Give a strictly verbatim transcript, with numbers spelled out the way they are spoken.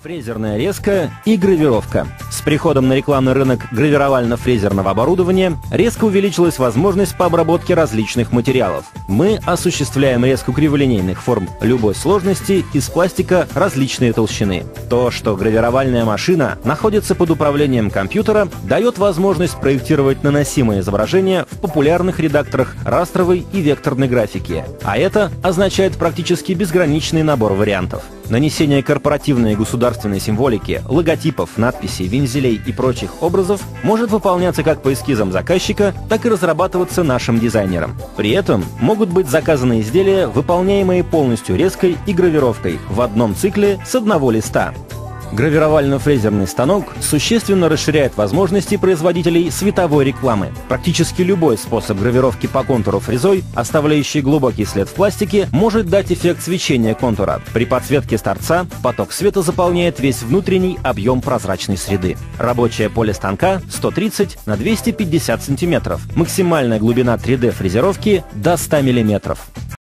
Фрезерная резка и гравировка. С приходом на рекламный рынок гравировально-фрезерного оборудования резко увеличилась возможность по обработке различных материалов. Мы осуществляем резку криволинейных форм любой сложности из пластика различной толщины. То, что гравировальная машина находится под управлением компьютера, дает возможность проектировать наносимые изображения в популярных редакторах растровой и векторной графики. А это означает практически безграничный набор вариантов. Нанесение корпоративной и государственной символики, логотипов, надписей, вензелей и прочих образов может выполняться как по эскизам заказчика, так и разрабатываться нашим дизайнером. При этом могут быть заказаны изделия, выполняемые полностью резкой и гравировкой в одном цикле с одного листа. Гравировально-фрезерный станок существенно расширяет возможности производителей световой рекламы. Практически любой способ гравировки по контуру фрезой, оставляющий глубокий след в пластике, может дать эффект свечения контура. При подсветке с торца поток света заполняет весь внутренний объем прозрачной среды. Рабочее поле станка сто тридцать на двести пятьдесят сантиметров. Максимальная глубина три дэ фрезеровки до ста миллиметров.